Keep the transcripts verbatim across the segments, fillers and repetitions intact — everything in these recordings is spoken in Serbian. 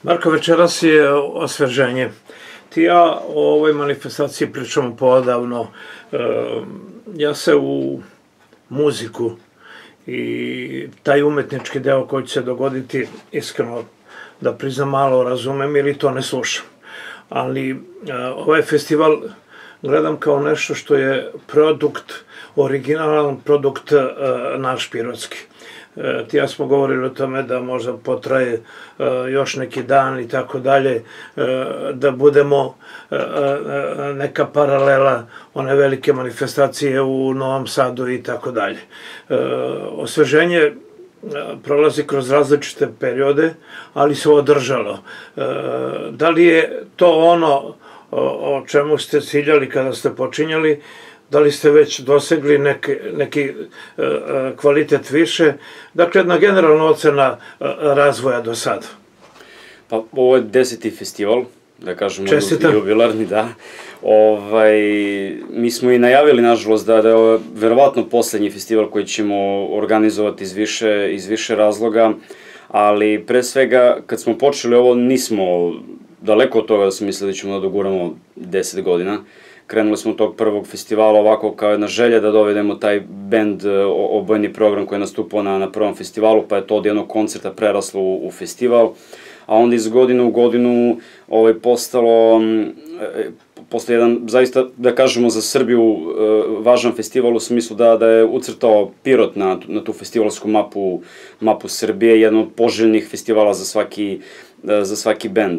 Marko, večeras je osveženje. Ti ja o ovoj manifestaciji pričamo poodavno. Ja se u muziku i taj umetnički deo koji će se dogoditi, iskreno da priznam, malo razumem ili to ne slušam. Ali ovaj festival gledam kao nešto što je produkt, originalan produkt naš pirotski. Ti ja smo govorili o tome da možda potraje još neki dan i tako dalje, da budemo neka paralela one velike manifestacije u Novom Sadu i tako dalje. Osveženje prolazi kroz različite periode, ali se održalo. Da li je to ono o čemu ste ciljali kada ste počinjali? Da li ste već dosegli neki kvalitet više? Dakle, jedna generalna ocena razvoja do sada. Pa, ovo je deseti festival, da kažemo, Čestitam. jubilarni, da. Mi smo i najavili, nažalost, da je ovo verovatno poslednji festival koji ćemo organizovati iz više razloga, ali pre svega, kad smo počeli ovo, nismo daleko od toga da smo mislili da ćemo da doguramo deset godina. Krenuli smo od tog prvog festivala ovako kao jedna želja da dovedemo taj bend, obojeni program koji je nastupao na prvom festivalu, pa je to od jednog koncerta preraslo u festival, a onda iz godine u godinu postalo posle jedan, zaista, da kažemo, za Srbiju važan festival u smislu da je ucrtao Pirot na tu festivalsku mapu Srbije, jedan od poželjnih festivala za svaki bend.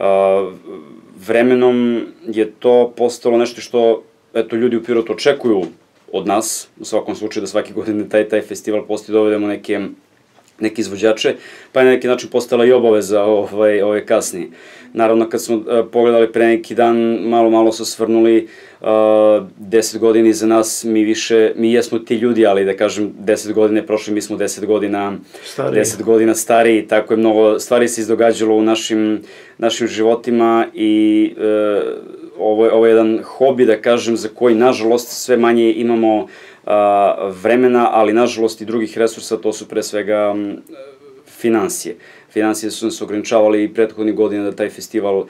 Vremenom je to postalo nešto što, eto, ljudi u Pirotu očekuju od nas, u svakom slučaju da svake godine taj festival postoji, dovedemo neke izvođače, pa je na neki način postala i obaveza ove kasnije. Naravno, kad smo pogledali pre neki dan, malo malo su svrnuli, deset godina iza nas, mi više, mi jesmo ti ljudi, ali da kažem, deset godine prošli, mi smo deset godina deset godina stariji, tako je mnogo stvari se izdogađalo u našim životima i ovo je jedan hobi, da kažem, za koji, nažalost, sve manje imamo vremena, ali nažalost i drugih resursa, to su pre svega finansije. Finansije su nas ograničavali i prethodnih godina da taj festival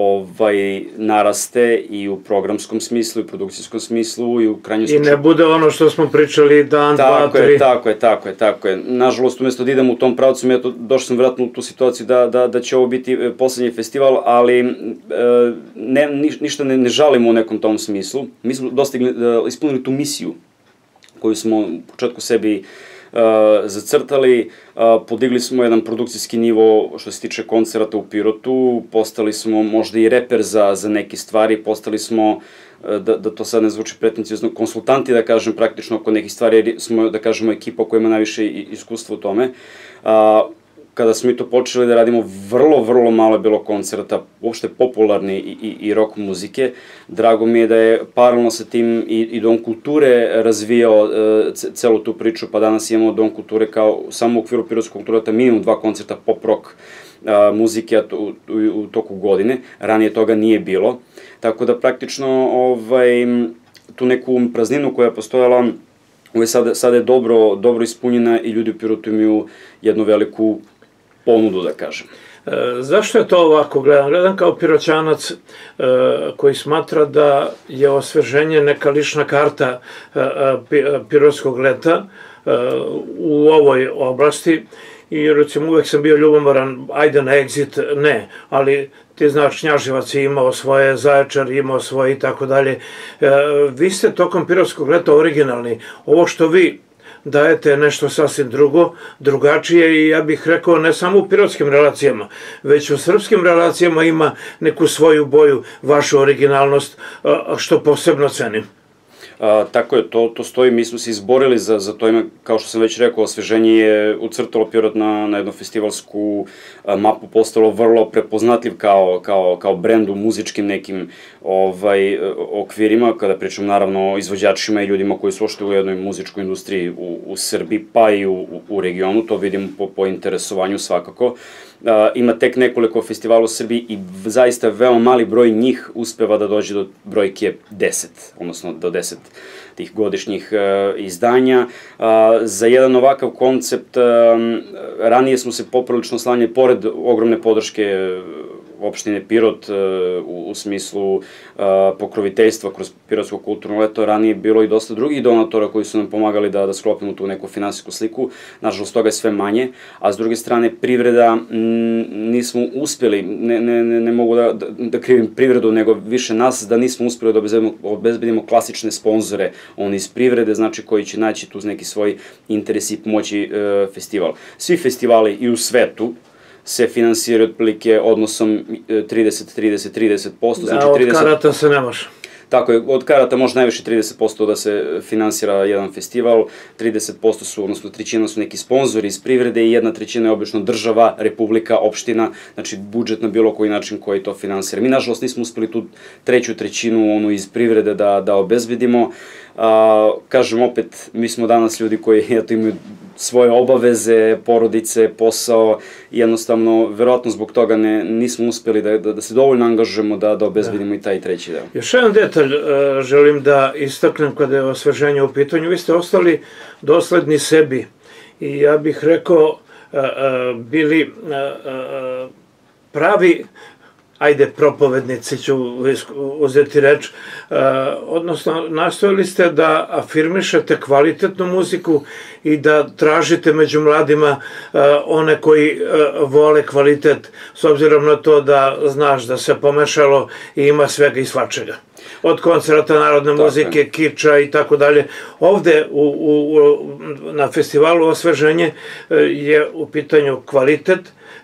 naraste i u programskom smislu, i u produkcijskom smislu, i u krajnjoj slučaju. I ne bude ono što smo pričali dan, dva, tri. Tako je, tako je, tako je. Nažalost, umjesto da idemo u tom pravcu, došli sam vjerojatno u tu situaciju da će ovo biti poslednji festival, ali ništa ne žalimo u nekom tom smislu. Mi smo ispunili tu misiju koju smo u početku sebi zacrtali, podigli smo jedan produkcijski nivo što se tiče koncerata u Pirotu, postali smo možda i reper za neke stvari, postali smo, da to sad ne zvuči pretencijozno, konsultanti, da kažem, praktično oko nekih stvari, jer smo, da kažemo, ekipa koja ima najviše iskustva u tome. Kada smo i to počeli da radimo, vrlo, vrlo malo je bilo koncerta, uopšte popularne i rock muzike. Drago mi je da je paralelno sa tim i Dom kulture razvijao celu tu priču, pa danas imamo Dom kulture kao samo u okviru pirotskog kulturata minimum dva koncerta pop-rock muzike u toku godine. Ranije toga nije bilo. Tako da praktično tu neku prazninu koja je postojala sada je dobro ispunjena i ljudi u Pirotu imaju jednu veliku ponudu, da kažem. Zašto je to ovako gledam? Gledam kao piroćanac koji smatra da je osveženje neka lična karta pirotskog leta u ovoj oblasti i recimo uvek sam bio ljubomoran, ajde na Exit, ne, ali ti znaš, Knjaževac je imao svoje, Zaječar je imao svoje i tako dalje. Vi ste tokom pirotskog leta originalni. Ovo što vi dajete nešto sasvim drugo, drugačije i ja bih rekao ne samo u pirotskim relacijama, već u srpskim relacijama ima neku svoju boju, vašu originalnost, što posebno cenim. Tako je, to stoji, mi smo se izborili za to ime, kao što sam već rekao, osveženje je ucrtalo Pirot na jednu festivalsku mapu, postalo vrlo prepoznatljiv kao brend u muzičkim nekim okvirima, kada pričam naravno o izvođačima i ljudima koji su ošte u jednoj muzičkoj industriji u Srbiji, pa i u regionu, to vidimo po interesovanju svakako. Ima tek nekoliko festivala u Srbiji i zaista veoma mali broj njih uspeva da dođe do brojke deset, odnosno do deset tih godišnjih izdanja. Za jedan ovakav koncept ranije smo se poprilično slanjali, pored ogromne podrške opštine Pirot u smislu pokroviteljstva kroz Pirotsko kulturno leto, ranije bilo i dosta drugih donatora koji su nam pomagali da sklopimo tu neku finansijsku sliku. Nažalost, toga je sve manje, a s druge strane privreda nismo uspjeli, ne mogu da krivim privredu, nego više nas, da nismo uspjeli da obezbedimo klasične sponzore, oni iz privrede, znači koji će naći tu neki svoj interes i pomoći festival. Svi festivali i u svetu se finansiraju otprilike odnosom trideset trideset trideset posto. Da, od karata se ne može. Tako je, od karata može najviše trideset posto da se finansira jedan festival, trideset posto su, odnosno trećina su neki sponzori iz privrede i jedna trećina je obično država, republika, opština, znači budžet na bilo koji način koji to finansira. Mi, nažalost, nismo uspeli tu treću trećinu onu iz privrede da obezbedimo. Kažem opet, mi smo danas ljudi koji imaju svoje obaveze, porodice, posao i jednostavno, verovatno zbog toga nismo uspeli da se dovoljno angažujemo da obezbedimo i taj treći deo. Još jedan detalj želim da istaknem kada je osveženje u pitanju. Vi ste ostali dosledni sebi i ja bih rekao bili pravi, ajde, propovednici ću uzeti reč, odnosno nastojali ste da afirmišete kvalitetnu muziku i da tražite među mladima one koji vole kvalitet, s obzirom na to da znaš da se pomešalo i ima svega i svačega. Od koncerta narodne muzike, kiča i tako dalje. Ovde na festivalu Osveženje je u pitanju kvalitet,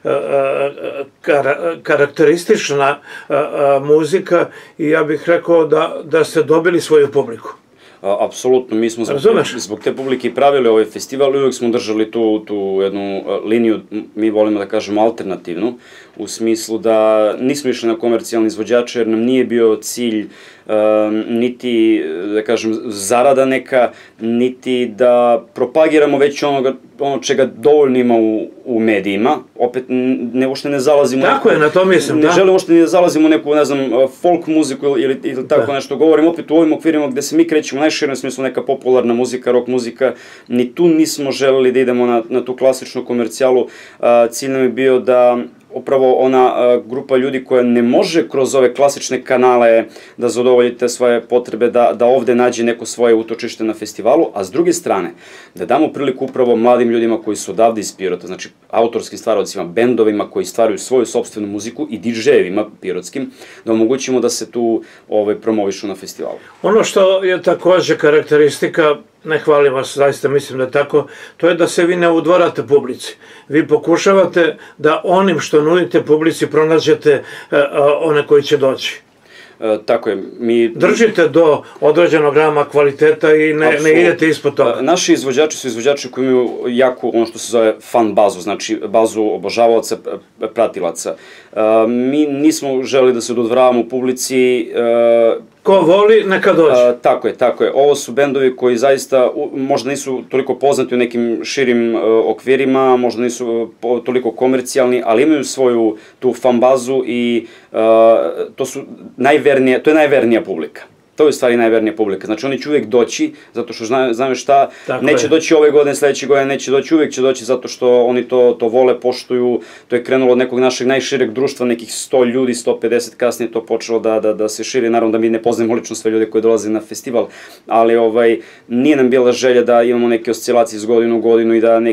karakteristična muzika i ja bih rekao da ste dobili svoju publiku. Apsolutno, mi smo zbog te publike i pravili ovaj festival i uvijek smo držali tu jednu liniju, mi volimo da kažemo alternativnu, u smislu da nismo išli na komercijalni izvođače jer nam nije bio cilj niti, da kažem, zarada neka, niti da propagiramo već ono čega dovoljno ima u medijima. Opet, uopšte ne zalazimo... Tako je, na to mislim, da. Ne želim uopšte ni da zalazimo u neku, ne znam, folk muziku ili tako nešto. Govorim opet u ovim okvirima gde se mi krećemo najširem smislu, neka popularna muzika, rock muzika. Ni tu nismo želeli da idemo na tu klasičnu komercijalu. Cilj nam je bio da upravo ona grupa ljudi koja ne može kroz ove klasične kanale da zadovolji te svoje potrebe, da ovde nađe neko svoje utočište na festivalu, a s druge strane, da damo priliku upravo mladim ljudima koji su odavde iz Pirota, znači autorskim stvaravcima, bendovima koji stvaraju svoju sopstvenu muziku i didžejevima pirotskim, da omogućimo da se tu promovišu na festivalu. Ono što je takođe karakteristika, ne hvalim vas, zaista mislim da je tako, to je da se vi ne udvarate publici. Vi pokušavate da onim što nudite publici pronađete one koji će doći. Tako je, mi... Držite do određenog grama kvaliteta i ne idete ispod toga. Naši izvođači su izvođači koji imaju jaku, ono što se zove fan bazu, znači bazu obožavaoca, pratilaca. Mi nismo želeli da se dodvoravamo publici. Ko voli, neka dođe. Tako je, tako je. Ovo su bendovi koji zaista možda nisu toliko poznati u nekim širim okvirima, možda nisu toliko komercijalni, ali imaju svoju tu fan bazu i to su najvernije, to je najvernija publika. To je u stvari najvernija publika. Znači oni će uvijek doći, zato što znaju šta, neće doći ove godine, sledeće godine neće doći, uvijek će doći zato što oni to vole, poštuju. To je krenulo od nekog našeg najšireg društva, nekih sto ljudi, sto pedeset, kasnije to počelo da se širi. Naravno da mi ne poznajemo lično sve ljude koji dolaze na festival, ali nije nam bila želja da imamo neke oscilacije iz godinu u godinu i da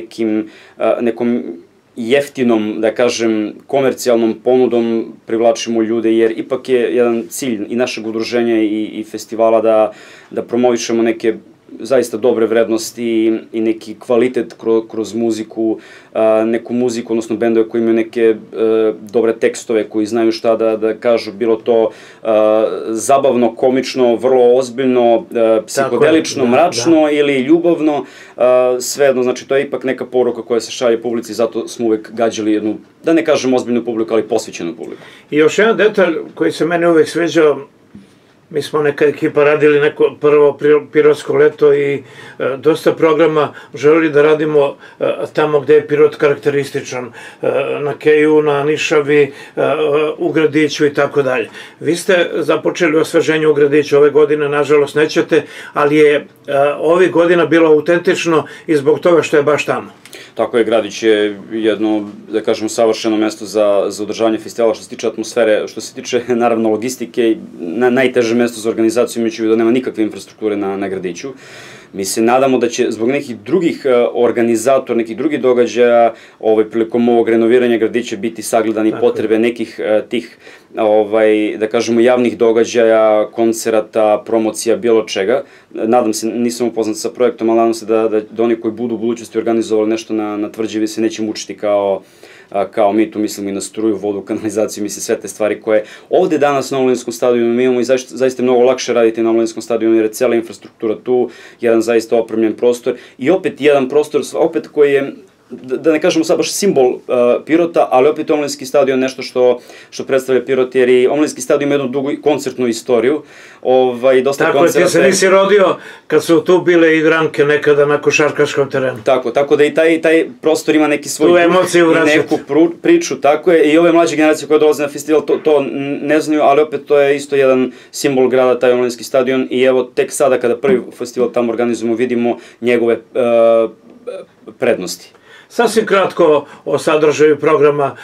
nekom jeftinom, da kažem, komercijalnom ponudom privlačimo ljude, jer ipak je jedan cilj i našeg udruženja i festivala da promovišemo neke zaista dobre vrednosti i neki kvalitet kroz muziku, neku muziku, odnosno bendove koji imaju neke dobre tekstove, koji znaju šta da kažu, bilo to zabavno, komično, vrlo ozbiljno, psihodelično, mračno ili ljubavno, svejedno, znači to je ipak neka poruka koja se šalje publici, zato smo uvek gađali jednu, da ne kažem ozbiljnu publiku, ali posvećenu publiku. I još jedan detalj koji se meni uvek sviđao, mi smo neka ekipa radili neko prvo Pirotsko leto i dosta programa želeli da radimo tamo gde je Pirot karakterističan, na Keju, na Nišavi, u Gradiću i tako dalje. Vi ste započeli osveženje u Gradiću ove godine, nažalost nećete, ali je ovih godina bilo autentično i zbog toga što je baš tamo. Tako je, Gradić je jedno, da kažemo, savršeno mesto za održavanje festivala što se tiče atmosfere, što se tiče, naravno, logistike, najteže mesto za organizaciju, imajući da nema nikakve infrastrukture na Gradiću. Mi se nadamo da će zbog nekih drugih organizatora, nekih drugih događaja, prilikom ovog renoviranja Gradića biti sagledani potrebe nekih tih, da kažemo, javnih događaja, koncerata, promocija, bilo čega. Nadam se, nisam upoznat sa projektom, ali nadam se da oni koji budu u budućnosti organizovali nešto na Tvrđavi se neće mučiti kao kao mi, tu mislimo i na struju, vodu, kanalizaciju, mislim sve te stvari koje ovde danas na Omladinskom stadionu mi imamo i zaista mnogo lakše raditi na Omladinskom stadionu jer je cela infrastruktura tu, jedan zaista opremljen prostor i opet jedan prostor, opet koji je, da ne kažemo sad baš simbol Pirota, ali opet Omladinski stadion nešto što predstavlja Pirot, jer i Omladinski stadion ima jednu dugu koncertnu istoriju. Tako je, ti se nisi rodio kad su tu bile igranke nekada na košarkaškom terenu. Tako, tako da i taj prostor ima neki svoj duh i neku priču, tako je, i ove mlađe generacije koje dolaze na festival to ne znaju, ali opet to je isto jedan simbol grada, taj Omladinski stadion, i evo tek sada kada prvi festival tamo organizujemo vidimo njegove prednosti. Sasvim kratko o sadržaju programa,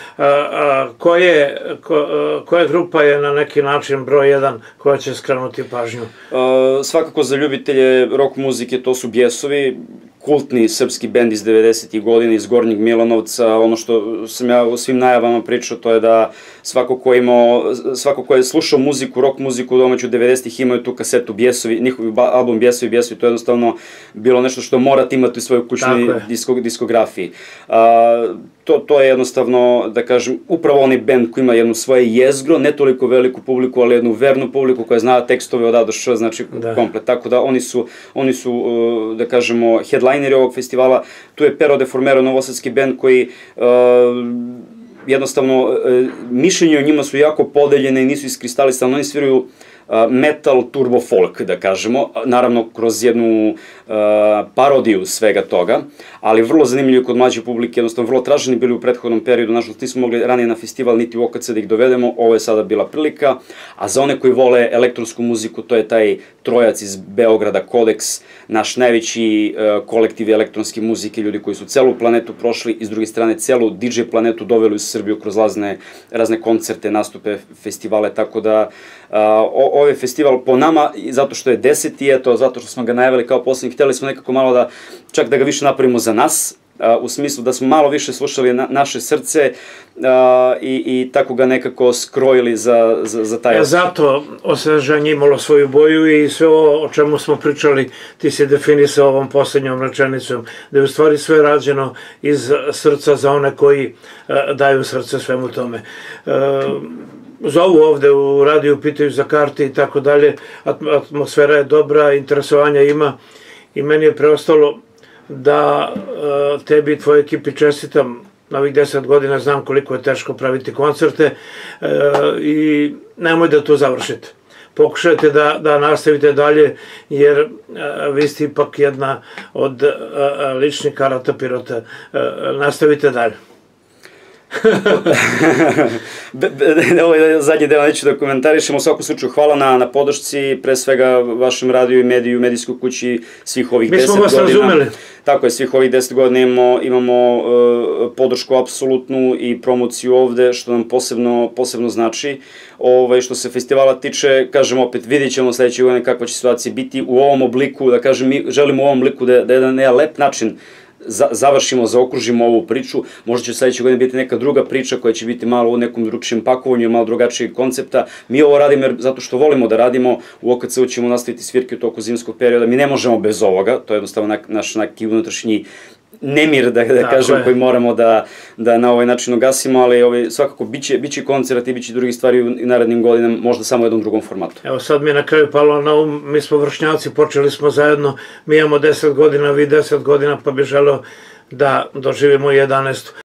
koja grupa je na neki način broj jedan koja će skrenuti pažnju? Svakako za ljubitelje rock muzike to su Bjesovi, kultni srpski bend iz devedesetih godina iz Gornjeg Milanovca. Ono što sam ja u svim najavama pričao, to je da svako ko je imao, svako ko je slušao muziku, rock muziku domaću devedesetih imaju tu kasetu Bjesovi, njihov album Bjesovi, Bjesovi, to je jednostavno bilo nešto što morate imati u svojoj kućnoj diskografiji. To je jednostavno, da kažem, upravo onaj bend koji ima jednu svoje jezgro, ne toliko veliku publiku, ali jednu vernu publiku koja zna tekstove od A do Š, znači komplet. Tako da oni su, da kažemo, headlineri ovog festivala. Tu je Pero de Formero, novosadski bend koji jednostavno, mišljenje o njima su jako podeljene i nisu iskristalisane, oni sviraju metal, turbo folk, da kažemo, naravno kroz jednu parodiju svega toga, ali vrlo zanimljivo kod mlađe publike, jednostavno vrlo traženi bili u prethodnom periodu, nažalost nismo mogli ranije na festival niti u O K C da ih dovedemo, ovo je sada bila prilika, a za one koji vole elektronsku muziku, to je taj trojac iz Beograda, Kodeks, naš najveći kolektiv elektronske muzike, ljudi koji su celu planetu prošli i s druge strane celu D J planetu doveli u Srbiju kroz razne koncerte, nastupe, festivale, tako da ovaj festival po nama, zato što je deseti, eto, zato što smo ga najavili kao poslednji, hteli smo nekako malo da, čak da ga više napravimo za nas, u smislu da smo malo više slušali naše srce i tako ga nekako skrojili za taj... Zato osveženje imalo svoju boju i sve ovo o čemu smo pričali, ti si definisao ovom poslednjom rečenicom, da je u stvari sve rađeno iz srca za one koji daju srce svemu tome. Zovu ovde u radiju, pitaju za karte i tako dalje, atmosfera je dobra, interesovanja ima i meni je preostalo da tebi i tvojoj ekipi čestitam na ovih deset godina, znam koliko je teško praviti koncerte i nemoj da to završite. Pokušajte da nastavite dalje, jer vi ste ipak jedna od ličnih karata Pirota. Nastavite dalje. Ovo je zadnji deo, neću da komentarišem, u svakom slučaju hvala na podršci, pre svega vašem radiju i mediju, medijskoj kući svih ovih deset godina. Mi smo vas razumeli. Tako je, svih ovih deset godina imamo podršku apsolutnu i promociju ovde, što nam posebno znači. Što se festivala tiče, kažem opet, vidjet ćemo sledeće godine kakva će situacija biti u ovom obliku, da kažem, mi želimo u ovom obliku da jedan lep način završimo, zaokružimo ovu priču. Možda će sledeće godine biti neka druga priča koja će biti malo u nekom drugčijem pakovanju, malo drugačijeg koncepta. Mi ovo radimo zato što volimo da radimo. U O K C-u ćemo nastaviti svirke u toku zimskog perioda. Mi ne možemo bez ovoga. To je jednostavno naš neki unutrašnji nemir, da kažem, koji moramo da na ovaj način ugasimo, ali svakako bit će koncert i bit će drugi stvari u narednim godinama, možda samo u jednom drugom formatu. Evo sad mi je na kraju palo na um, mi smo vršnjaci, počeli smo zajedno, mi imamo deset godina, vi deset godina, pa bih želeo da doživimo jedanaestu.